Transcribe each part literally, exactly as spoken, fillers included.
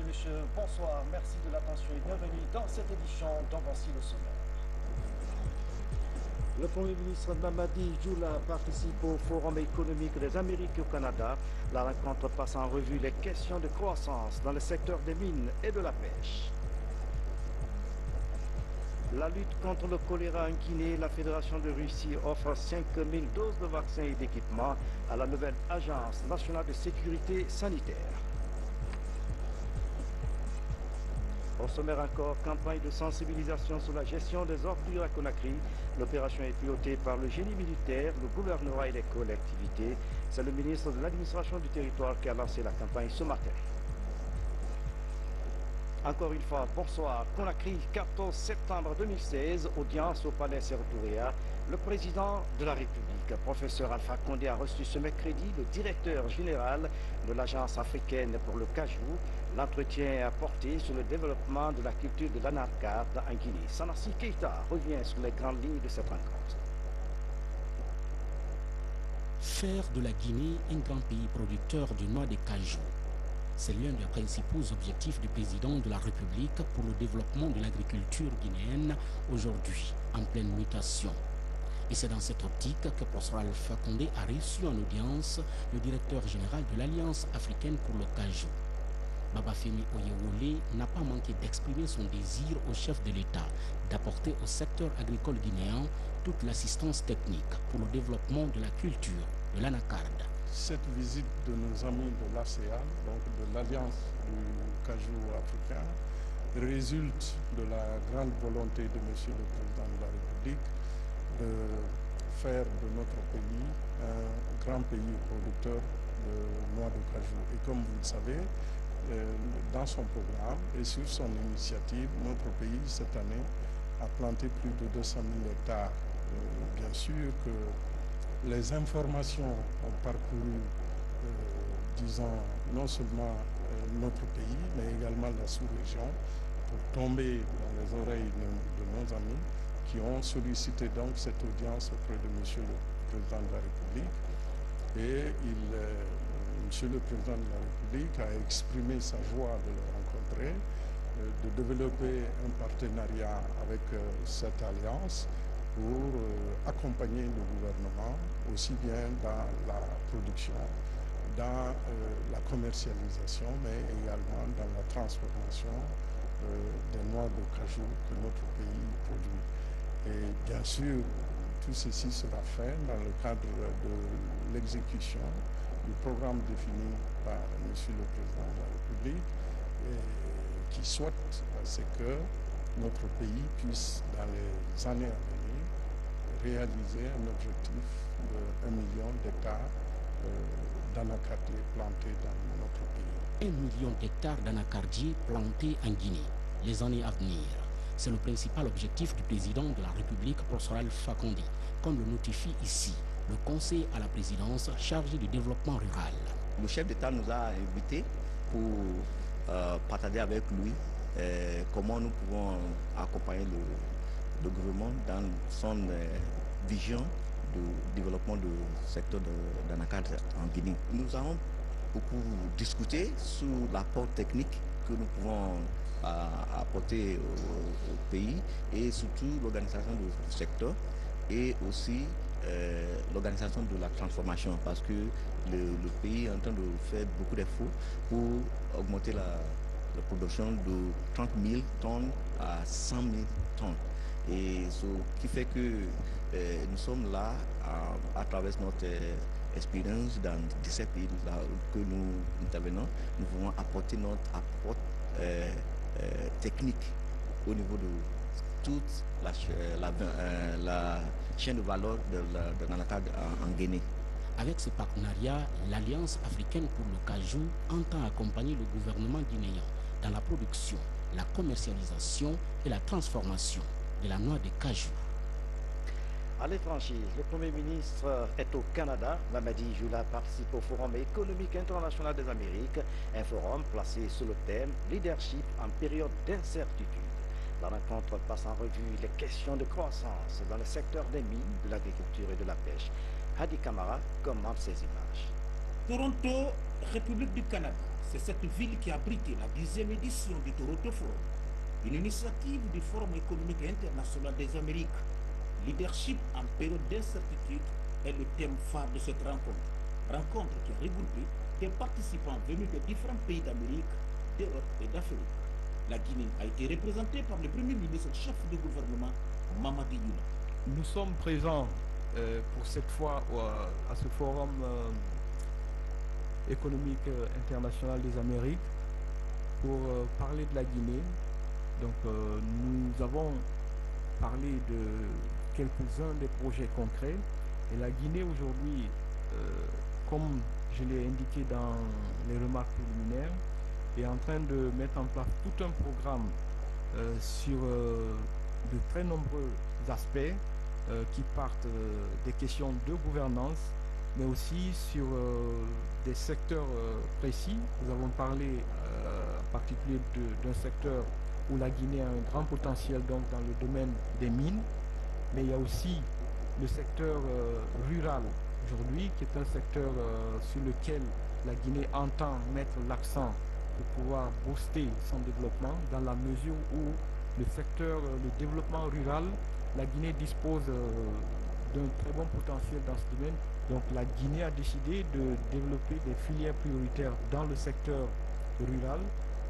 messieurs, bonsoir, merci de l'attention et bienvenue dans cette édition dont voici le sommaire. Le Premier ministre Mamadi Djoula participe au Forum économique des Amériques au Canada. La rencontre passe en revue les questions de croissance dans le secteur des mines et de la pêche. La lutte contre le choléra en Guinée, la Fédération de Russie offre cinq mille doses de vaccins et d'équipements à la nouvelle Agence nationale de sécurité sanitaire. Au sommaire encore, campagne de sensibilisation sur la gestion des ordures à Conakry. L'opération est pilotée par le génie militaire, le gouvernement et les collectivités. C'est le ministre de l'administration du territoire qui a lancé la campagne ce matin. Encore une fois, bonsoir. Conakry, quatorze septembre deux mille seize, audience au palais Sékou-Touré. Le président de la République, professeur Alpha Condé, a reçu ce mercredi le directeur général de l'Agence africaine pour le cajou. L'entretien a porté sur le développement de la culture de l'anacarde en Guinée. Sanassi Keita revient sur les grandes lignes de cette rencontre. Faire de la Guinée un grand pays producteur de noix de cajou. C'est l'un des principaux objectifs du président de la République pour le développement de l'agriculture guinéenne aujourd'hui, en pleine mutation. Et c'est dans cette optique que professeur Alpha Condé a reçu en audience le directeur général de l'Alliance africaine pour le cajou. Babafemi Oyewole n'a pas manqué d'exprimer son désir au chef de l'État d'apporter au secteur agricole guinéen toute l'assistance technique pour le développement de la culture de l'anacarde. Cette visite de nos amis de l'A S E A N, donc de l'Alliance du cajou africain, résulte de la grande volonté de Monsieur le Président de la République de faire de notre pays un grand pays producteur de noix de cajou. Et comme vous le savez, dans son programme et sur son initiative, notre pays cette année a planté plus de deux cent mille hectares. Bien sûr que les informations ont parcouru, euh, disons, non seulement euh, notre pays, mais également la sous-région, pour tomber dans les oreilles de, de nos amis qui ont sollicité donc cette audience auprès de Monsieur le Président de la République. Et il, euh, Monsieur le Président de la République a exprimé sa joie de le rencontrer, euh, de développer un partenariat avec euh, cette alliance pour euh, accompagner le gouvernement aussi bien dans la production, dans euh, la commercialisation, mais également dans la transformation euh, des noix de cajou que notre pays produit. Et bien sûr, tout ceci sera fait dans le cadre de l'exécution du programme défini par Monsieur le Président de la République, et qui souhaite c'est que notre pays puisse, dans les années à venir, réaliser un objectif de un million d'hectares euh, d'anacardiers plantés dans notre pays. Un million d'hectares d'anacardiers plantés en Guinée, les années à venir. C'est le principal objectif du président de la République, professeur Alpha Condé, comme le notifie ici le conseil à la présidence chargé du développement rural. Le chef d'État nous a invités pour euh, partager avec lui euh, comment nous pouvons accompagner le le gouvernement dans son euh, vision de développement du secteur d'anacarde en Guinée. Nous avons beaucoup discuté sur l'apport technique que nous pouvons euh, apporter au, au pays et surtout l'organisation du secteur et aussi euh, l'organisation de la transformation parce que le, le pays est en train de faire beaucoup d'efforts pour augmenter la, la production de trente mille tonnes à cent mille tonnes. Et ce qui fait que euh, nous sommes là à, à travers notre euh, expérience dans dix-sept pays là, que nous intervenons. Nous voulons apporter notre apport euh, euh, technique au niveau de toute la, la, euh, la chaîne de valeur de l'anacarde en, en Guinée. Avec ce partenariat, l'Alliance africaine pour le cajou entend accompagner le gouvernement guinéen dans la production, la commercialisation et la transformation de la noix de cajou. À l'étranger, le Premier ministre est au Canada. Mamadi Djoula participe au Forum économique international des Amériques, un forum placé sous le thème « Leadership en période d'incertitude ». La rencontre passe en revue les questions de croissance dans le secteur des mines, de l'agriculture et de la pêche. Hadi Kamara commande ces images. Toronto, République du Canada. c'est cette ville qui a abrité la dixième édition du Toronto Forum, une initiative du Forum économique international des Amériques. Leadership en période d'incertitude est le thème phare de cette rencontre. Rencontre qui a regroupé des participants venus de différents pays d'Amérique, d'Europe et d'Afrique. La Guinée a été représentée par le Premier ministre chef du gouvernement, Mamadi Youla. Nous sommes présents euh, pour cette fois euh, à ce forum euh, économique euh, international des Amériques pour euh, parler de la Guinée. Donc euh, nous avons parlé de quelques-uns des projets concrets. Et la Guinée aujourd'hui, euh, comme je l'ai indiqué dans les remarques préliminaires, est en train de mettre en place tout un programme euh, sur euh, de très nombreux aspects euh, qui partent euh, des questions de gouvernance, mais aussi sur euh, des secteurs euh, précis. Nous avons parlé euh, en particulier d'un secteur où la Guinée a un grand potentiel donc dans le domaine des mines, mais il y a aussi le secteur euh, rural aujourd'hui, qui est un secteur euh, sur lequel la Guinée entend mettre l'accent pour pouvoir booster son développement, dans la mesure où le secteur, euh, le développement rural, la Guinée dispose euh, d'un très bon potentiel dans ce domaine. Donc la Guinée a décidé de développer des filières prioritaires dans le secteur rural,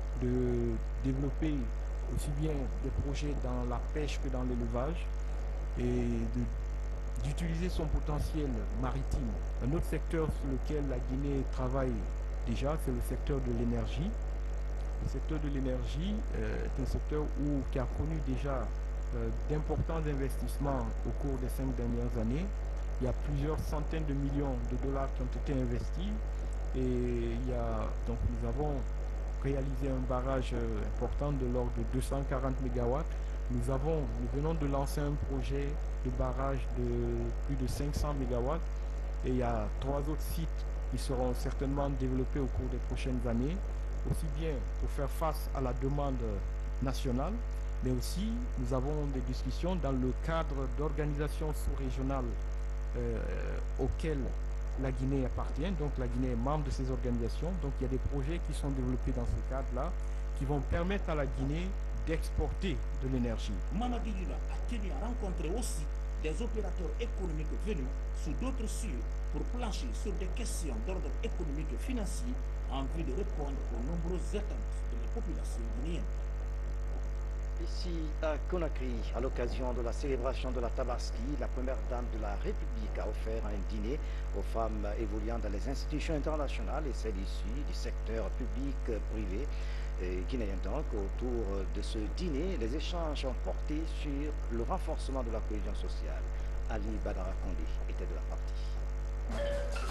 de développer aussi bien des projets dans la pêche que dans l'élevage, et d'utiliser son potentiel maritime. Un autre secteur sur lequel la Guinée travaille déjà, c'est le secteur de l'énergie. Le secteur de l'énergie euh, est un secteur où, qui a connu déjà euh, d'importants investissements au cours des cinq dernières années. Il y a plusieurs centaines de millions de dollars qui ont été investis, et il y a, donc nous avons réalisé un barrage euh, important de l'ordre de deux cent quarante mégawatts. Nous, avons, nous venons de lancer un projet de barrage de plus de cinq cents mégawatts, et il y a trois autres sites qui seront certainement développés au cours des prochaines années, aussi bien pour faire face à la demande nationale, mais aussi nous avons des discussions dans le cadre d'organisations sous-régionales euh, auxquelles la Guinée appartient. Donc la Guinée est membre de ces organisations, donc il y a des projets qui sont développés dans ce cadre-là qui vont permettre à la Guinée d'exporter de l'énergie. Mamadi Youla a tenu à rencontrer aussi des opérateurs économiques venus sous d'autres cieux pour plancher sur des questions d'ordre économique et financier en vue de répondre aux nombreuses attentes de la population guinéenne. Ici à Conakry, à l'occasion de la célébration de la Tabaski, la première dame de la République a offert un dîner aux femmes évoluant dans les institutions internationales et celles issues du secteur public privé guinéen. Donc, autour de ce dîner, les échanges ont porté sur le renforcement de la cohésion sociale. Ali Badara Kondé était de la partie.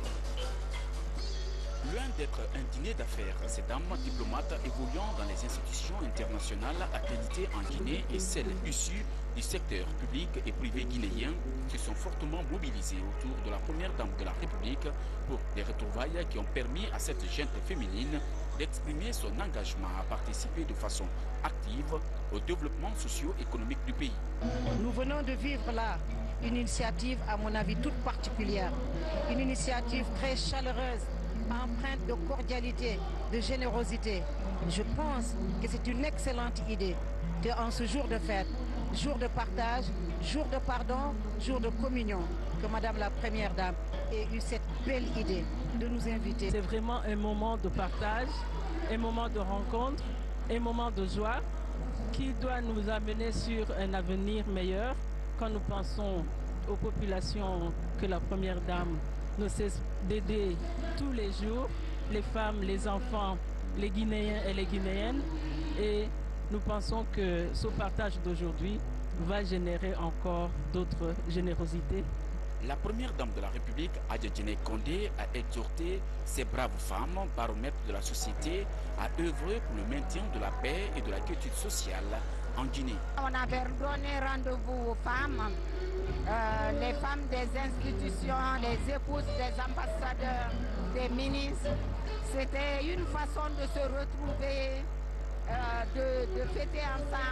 Loin d'être un dîner d'affaires, ces dames diplomates évoluant dans les institutions internationales accréditées en Guinée et celles issues du secteur public et privé guinéen se sont fortement mobilisées autour de la première dame de la République pour des retrouvailles qui ont permis à cette jeune féminine d'exprimer son engagement à participer de façon active au développement socio-économique du pays. Nous venons de vivre là une initiative, à mon avis, toute particulière, une initiative très chaleureuse, empreinte de cordialité, de générosité. Je pense que c'est une excellente idée qu'en ce jour de fête, jour de partage, jour de pardon, jour de communion, que Madame la Première Dame ait eu cette belle idée de nous inviter. C'est vraiment un moment de partage, un moment de rencontre, un moment de joie qui doit nous amener sur un avenir meilleur quand nous pensons aux populations que la Première Dame ne cesse d'aider tous les jours, les femmes, les enfants, les Guinéens et les Guinéennes. Et nous pensons que ce partage d'aujourd'hui va générer encore d'autres générosités. La première dame de la République, Adjedjene Kondé, a exhorté ces braves femmes, baromètres de la société, à œuvrer pour le maintien de la paix et de la quiétude sociale en Guinée. On avait donné rendez-vous aux femmes, euh, les femmes des institutions, les épouses des ambassadeurs, des ministres. C'était une façon de se retrouver, euh, de, de fêter ensemble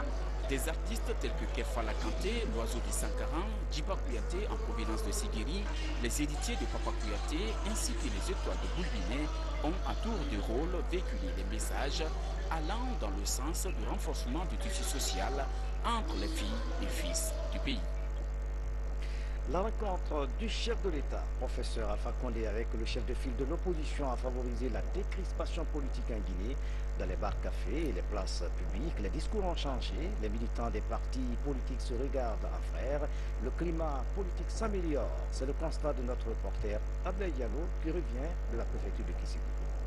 Des artistes tels que Kefala Kanté, l'oiseau de Sankaran, Djiba Kouyaté en provenance de Sigiri, les héritiers de Papa Kouyaté ainsi que les étoiles de Boulbinet ont à tour de rôle véhiculé les messages allant dans le sens du renforcement du tissu social entre les filles et fils du pays. La rencontre du chef de l'État, professeur Alpha Condé, avec le chef de file de l'opposition a favorisé la décrispation politique en Guinée. Dans les bars cafés et les places publiques, les discours ont changé, les militants des partis politiques se regardent en frères, le climat politique s'améliore. C'est le constat de notre reporter Abdel Diallo qui revient de la préfecture de Kissigou.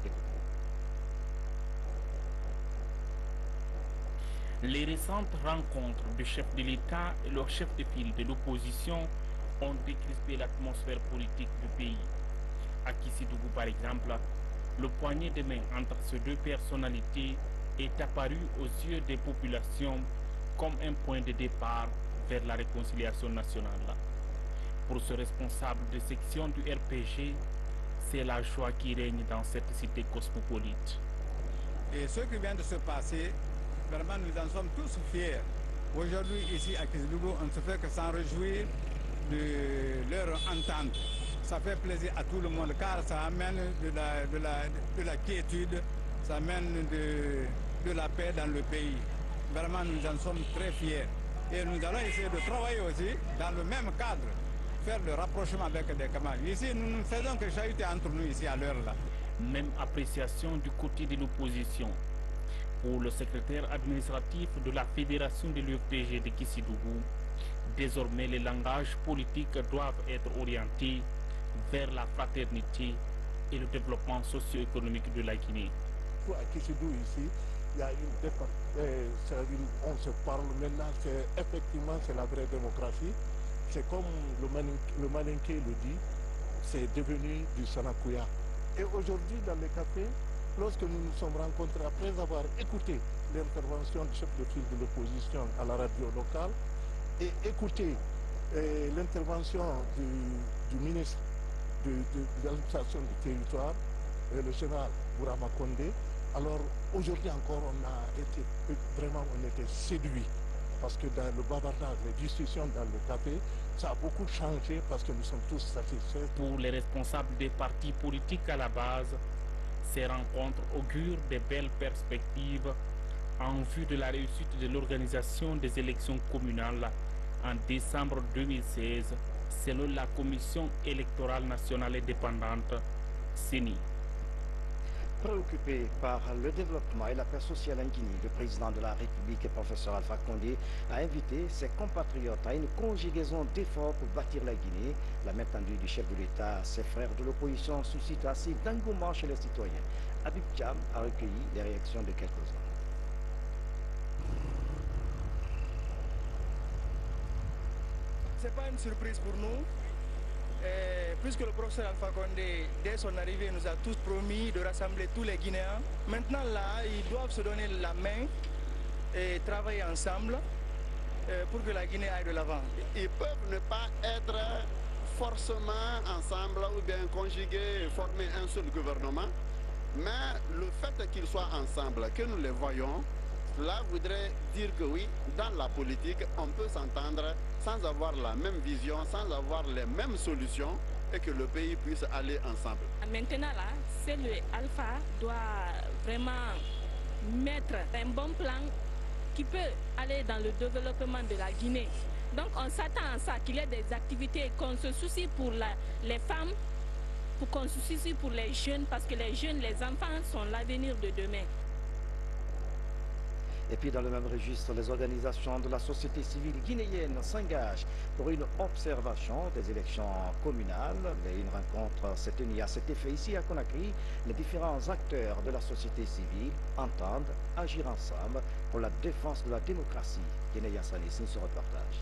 Les récentes rencontres du chef de l'État et leur chef de file de l'opposition ont décrispé l'atmosphère politique du pays. À Kissigou, par exemple, le poignet de main entre ces deux personnalités est apparu aux yeux des populations comme un point de départ vers la réconciliation nationale. Pour ce responsable de section du R P G, c'est la joie qui règne dans cette cité cosmopolite. Et ce qui vient de se passer, vraiment nous en sommes tous fiers. Aujourd'hui ici à Kissigou, on ne se fait que s'en réjouir de leur entente. Ça fait plaisir à tout le monde car ça amène de la, de la, de la quiétude, ça amène de, de la paix dans le pays. Vraiment, nous en sommes très fiers. Et nous allons essayer de travailler aussi dans le même cadre, faire le rapprochement avec des camarades. Ici, nous ne faisons que chahuter entre nous ici à l'heure là. Même appréciation du côté de l'opposition. Pour le secrétaire administratif de la Fédération de l'U F D G de Kissigou, désormais les langages politiques doivent être orientés vers la fraternité et le développement socio-économique de la Guinée. À Kissigou ici, il y a une défense. On se parle maintenant, effectivement c'est la vraie démocratie. C'est comme le, manin, le Maninké le dit, c'est devenu du Sanakuya. Et aujourd'hui dans les cafés, lorsque nous nous sommes rencontrés, après avoir écouté l'intervention du chef de file de l'opposition à la radio locale et écouté l'intervention du, du ministre de, de, de l'administration du territoire, et le général Bourama Condé, alors aujourd'hui encore on a été vraiment on était séduits parce que dans le bavardage, les discussions dans le café, ça a beaucoup changé parce que nous sommes tous satisfaits. Pour les responsables des partis politiques à la base, ces rencontres augurent de belles perspectives en vue de la réussite de l'organisation des élections communales en décembre deux mille seize, selon la Commission électorale nationale indépendante, C E N I. Préoccupé par le développement et la paix sociale en Guinée, le président de la République, professeur Alpha Condé, a invité ses compatriotes à une conjugaison d'efforts pour bâtir la Guinée. La main tendue du chef de l'État à ses frères de l'opposition suscite assez d'engouement chez les citoyens. Habib Cham a recueilli les réactions de quelques-uns. Ce n'est pas une surprise pour nous, et puisque le professeur Alpha Condé, dès son arrivée, nous a tous promis de rassembler tous les Guinéens. Maintenant, là, ils doivent se donner la main et travailler ensemble pour que la Guinée aille de l'avant. Ils peuvent ne pas être forcément ensemble ou bien conjugués et former un seul gouvernement, mais le fait qu'ils soient ensemble, que nous les voyons, cela voudrait dire que oui, dans la politique, on peut s'entendre sans avoir la même vision, sans avoir les mêmes solutions et que le pays puisse aller ensemble. Maintenant, là, c'est le Alpha doit vraiment mettre un bon plan qui peut aller dans le développement de la Guinée. Donc on s'attend à ça, qu'il y ait des activités, qu'on se soucie pour la, les femmes, pour qu'on se soucie pour les jeunes, parce que les jeunes, les enfants sont l'avenir de demain. Et puis dans le même registre, les organisations de la société civile guinéenne s'engagent pour une observation des élections communales. Et une rencontre s'est tenue à cet effet ici à Conakry. Les différents acteurs de la société civile entendent agir ensemble pour la défense de la démocratie. Guinea Sané signe ce reportage.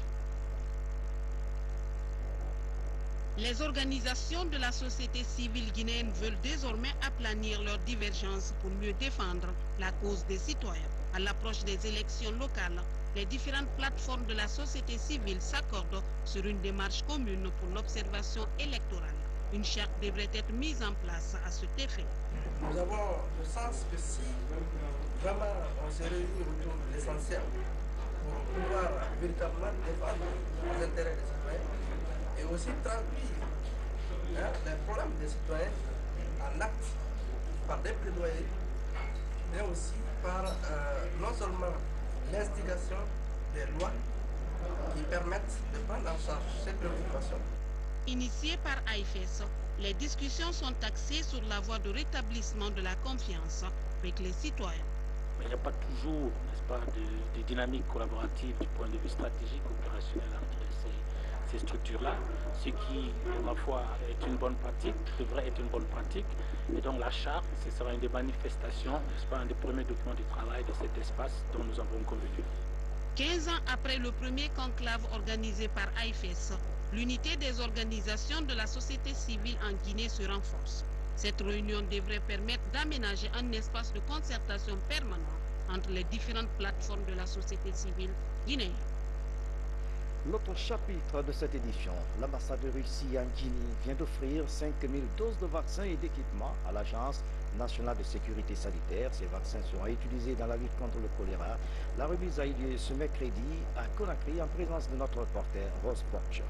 Les organisations de la société civile guinéenne veulent désormais aplanir leurs divergences pour mieux défendre la cause des citoyens. À l'approche des élections locales, les différentes plateformes de la société civile s'accordent sur une démarche commune pour l'observation électorale. Une charte devrait être mise en place à cet effet. Nous avons le sens que si vraiment on se réunit autour de l'essentiel pour pouvoir véritablement défendre les intérêts des citoyens et aussi traduire hein, les problèmes des citoyens en actes par des plaidoyers, mais aussi par euh, non seulement l'instigation des lois qui permettent de prendre en charge ces préoccupations. Initiées par A F S, les discussions sont axées sur la voie de rétablissement de la confiance avec les citoyens. Mais il n'y a pas toujours, n'est-ce pas, de, de dynamique collaborative du point de vue stratégique, opérationnel entre ces, ces structures-là, ce qui, ma foi, est une bonne pratique, devrait être une bonne pratique. Et donc la charte, ce sera une des manifestations, n'est-ce pas, un des premiers documents de travail de cet espace dont nous avons convenu. quinze ans après le premier conclave organisé par A F S, l'unité des organisations de la société civile en Guinée se renforce. Cette réunion devrait permettre d'aménager un espace de concertation permanent entre les différentes plateformes de la société civile guinéenne. L'autre chapitre de cette édition, l'ambassade de Russie en Guinée vient d'offrir cinq mille doses de vaccins et d'équipements à l'Agence nationale de sécurité sanitaire. Ces vaccins seront utilisés dans la lutte contre le choléra. La remise a eu lieu ce mercredi à Conakry en présence de notre reporter Rose Porcher.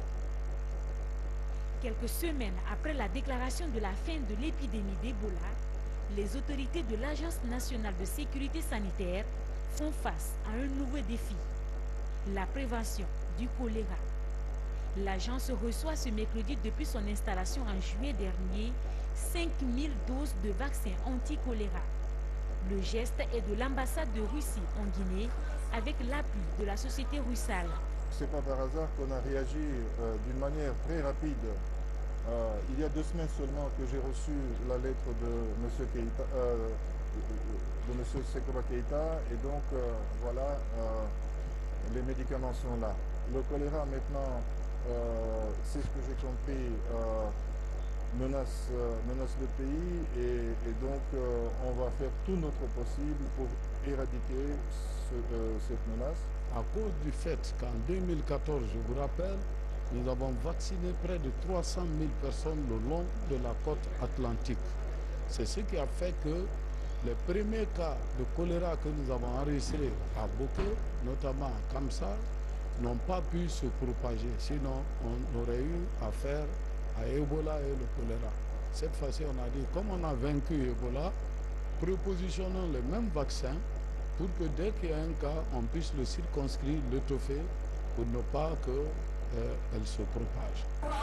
Quelques semaines après la déclaration de la fin de l'épidémie d'Ebola, les autorités de l'Agence nationale de sécurité sanitaire font face à un nouveau défi, la prévention du choléra. L'agence reçoit ce mercredi depuis son installation en juillet dernier cinq mille doses de vaccins anti-choléra. Le geste est de l'ambassade de Russie en Guinée avec l'appui de la société Russal. Ce n'est pas par hasard qu'on a réagi euh, d'une manière très rapide. Euh, il y a deux semaines seulement que j'ai reçu la lettre de M. Keïta, euh, de M. Sekouba Keïta, et donc euh, voilà, euh, les médicaments sont là. Le choléra maintenant, euh, c'est ce que j'ai compris, euh, menace, euh, menace le pays, et, et donc euh, on va faire tout notre possible pour éradiquer ce, euh, cette menace. À cause du fait qu'en deux mille quatorze, je vous rappelle, nous avons vacciné près de trois cent mille personnes le long de la côte atlantique. C'est ce qui a fait que les premiers cas de choléra que nous avons enregistrés à Bokeh, notamment à Kamsa, n'ont pas pu se propager. Sinon, on aurait eu affaire à Ebola et le choléra. Cette fois-ci, on a dit, comme on a vaincu Ebola, propositionnons les mêmes vaccins pour que dès qu'il y a un cas, on puisse le circonscrire, l'étoffer, pour ne pas qu'elle euh, se propage.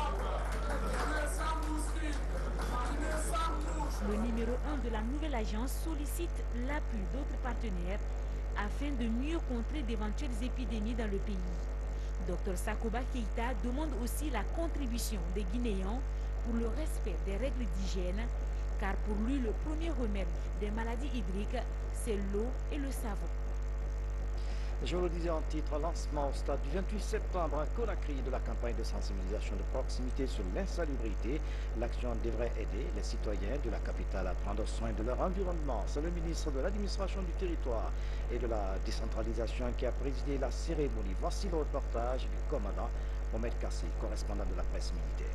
Le numéro un de la nouvelle agence sollicite l'appui d'autres partenaires afin de mieux contrer d'éventuelles épidémies dans le pays. Docteur Sakouba Keïta demande aussi la contribution des Guinéens pour le respect des règles d'hygiène, car pour lui, le premier remède des maladies hydriques, c'est l'eau et le savon. Je vous le disais en titre, lancement au stade du vingt-huit septembre à Conakry de la campagne de sensibilisation de proximité sur l'insalubrité. L'action devrait aider les citoyens de la capitale à prendre soin de leur environnement. C'est le ministre de l'administration du territoire et de la décentralisation qui a présidé la cérémonie. Voici le reportage du commandant Mohamed Kassi, correspondant de la presse militaire.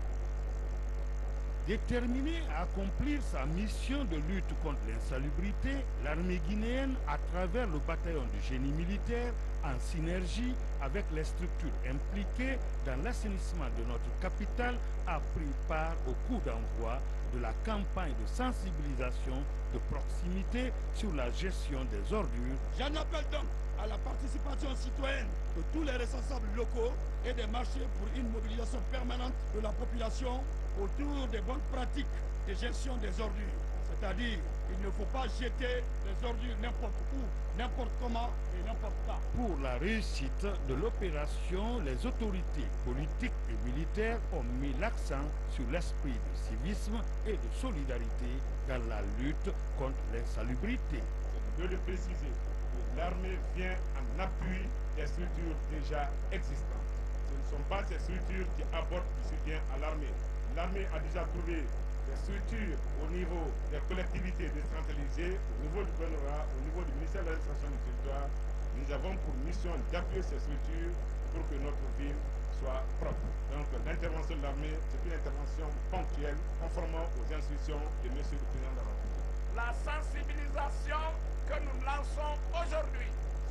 Déterminée à accomplir sa mission de lutte contre l'insalubrité, l'armée guinéenne, à travers le bataillon de génie militaire, en synergie avec les structures impliquées dans l'assainissement de notre capitale, a pris part au coup d'envoi de la campagne de sensibilisation de proximité sur la gestion des ordures. J'en appelle donc à la participation citoyenne de tous les responsables locaux et des marchés pour une mobilisation permanente de la population autour des bonnes pratiques de gestion des ordures. C'est-à-dire qu'il ne faut pas jeter les ordures n'importe où, n'importe comment et n'importe quand. Pour la réussite de l'opération, les autorités politiques et militaires ont mis l'accent sur l'esprit de civisme et de solidarité dans la lutte contre l'insalubrité. Je veux le préciser, l'armée vient en appui des structures déjà existantes. Ce ne sont pas ces structures qui apportent du soutien à l'armée. L'armée a déjà trouvé des structures au niveau des collectivités décentralisées, au niveau du gouvernement, au niveau du ministère de l'administration du territoire. Nous avons pour mission d'appuyer ces structures pour que notre ville soit propre. Donc l'intervention de l'armée, c'est une intervention ponctuelle, conformément aux instructions de M. le Président de la République. La sensibilisation que nous lançons aujourd'hui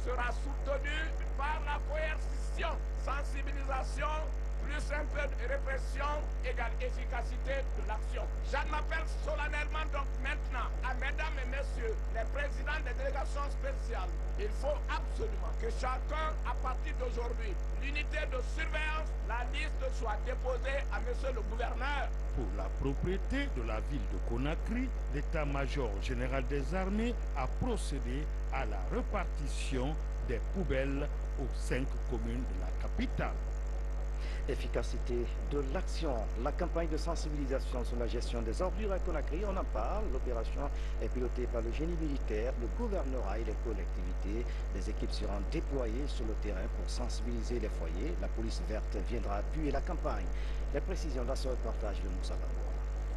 sera soutenue par la coercition, sensibilisation, plus un peu de répression égale efficacité de l'action. J'en appelle solennellement donc maintenant à mesdames et messieurs les présidents des délégations spéciales. Il faut absolument que chacun, à partir d'aujourd'hui, l'unité de surveillance, la liste soit déposée à monsieur le gouverneur. Pour la propriété de la ville de Conakry, l'état-major général des armées a procédé à la répartition des poubelles aux cinq communes de la capitale. Efficacité de l'action. La campagne de sensibilisation sur la gestion des ordures à Conakry, on en parle. L'opération est pilotée par le génie militaire, le gouvernorat et les collectivités. Les équipes seront déployées sur le terrain pour sensibiliser les foyers. La police verte viendra appuyer la campagne. Les précisions dans ce reportage de Moussa Bangoura.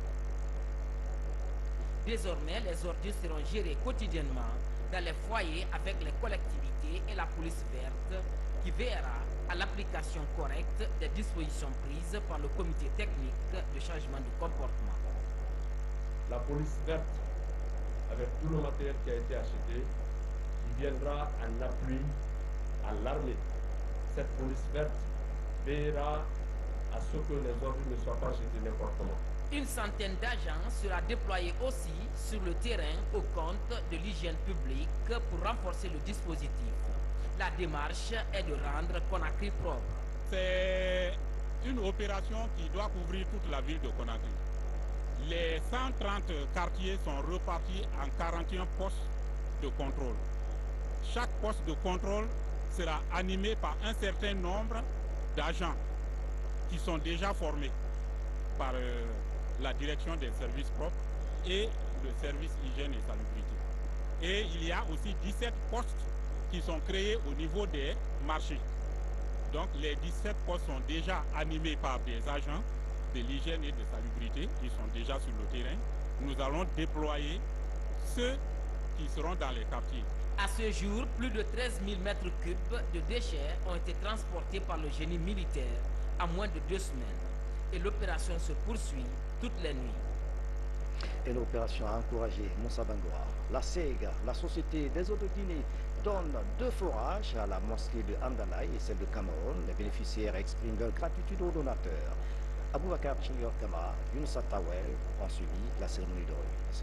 Désormais, les ordures seront gérées quotidiennement dans les foyers avec les collectivités et la police verte qui veillera à l'application correcte des dispositions prises par le comité technique de changement de comportement. La police verte, avec tout le matériel qui a été acheté, qui viendra en appui à l'armée. Cette police verte veillera à ce que les ordures ne soient pas jetés n'importe comment. Une centaine d'agents sera déployée aussi sur le terrain au compte de l'hygiène publique pour renforcer le dispositif. La démarche est de rendre Conakry propre. C'est une opération qui doit couvrir toute la ville de Conakry. Les cent trente quartiers sont repartis en quarante et un postes de contrôle. Chaque poste de contrôle sera animé par un certain nombre d'agents qui sont déjà formés par euh, la direction des services propres et le service hygiène et salubrité. Et il y a aussi dix-sept postes qui sont créés au niveau des marchés. Donc les dix-sept postes sont déjà animés par des agents de l'hygiène et de salubrité qui sont déjà sur le terrain. Nous allons déployer ceux qui seront dans les quartiers. À ce jour, plus de treize mille mètres cubes de déchets ont été transportés par le génie militaire en moins de deux semaines. Et l'opération se poursuit toutes les nuits. Et l'opération a encouragé Moussa Bangoura. La SEG, la Société des eaux de Guinée, donne deux forages à la mosquée de Andalaï et celle de Cameroun. Les bénéficiaires expriment leur gratitude aux donateurs. Aboubakar Chinyor Kama, Younoussa Tawel ont suivi la cérémonie de remise.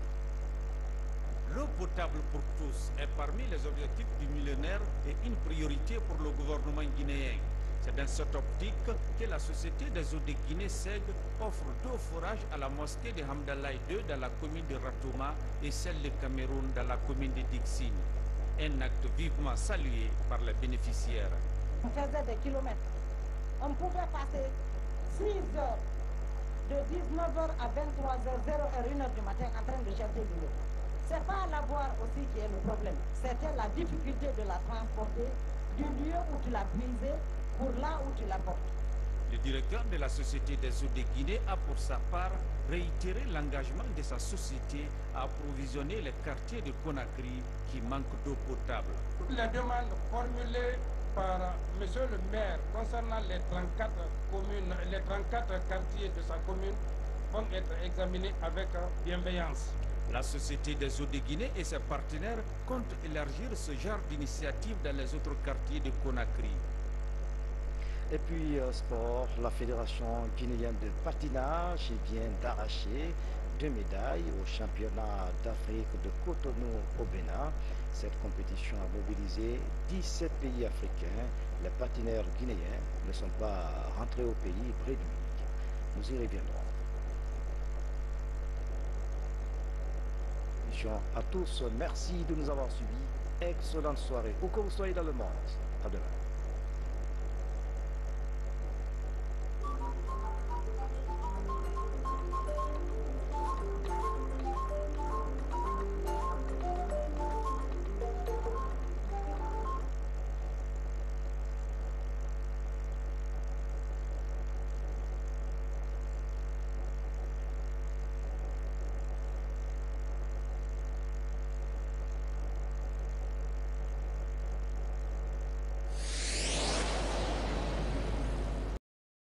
L'eau potable pour tous est parmi les objectifs du millénaire et une priorité pour le gouvernement guinéen. C'est dans cette optique que la Société des eaux de Guinée S E G offre deux forages à la mosquée de Hamdalaï deux dans la commune de Ratouma et celle de Cameroun dans la commune de Dixine. Un acte vivement salué par les bénéficiaires. On faisait des kilomètres. On pouvait passer six heures, de dix-neuf heures à vingt-trois heures, zéro heure, une heure du matin en train de chercher de l'eau. Ce n'est pas l'avoir aussi qui est le problème. C'était la difficulté de la transporter du lieu où tu l'as brisée pour là où tu la portes. Le directeur de la Société des eaux de Guinée a pour sa part réitéré l'engagement de sa société à approvisionner les quartiers de Conakry qui manquent d'eau potable. Toutes les demandes formulées par monsieur le maire concernant les trente-quatre communes, les trente-quatre quartiers de sa commune vont être examinées avec bienveillance. La Société des eaux de Guinée et ses partenaires comptent élargir ce genre d'initiative dans les autres quartiers de Conakry. Et puis, euh, sport, la Fédération guinéenne de patinage vient d'arracher deux médailles au championnat d'Afrique de Cotonou au Bénin. Cette compétition a mobilisé dix-sept pays africains. Les patineurs guinéens ne sont pas rentrés au pays près du midi. Nous y reviendrons. À tous, merci de nous avoir suivis. Excellente soirée, où que vous soyez dans le monde. À demain.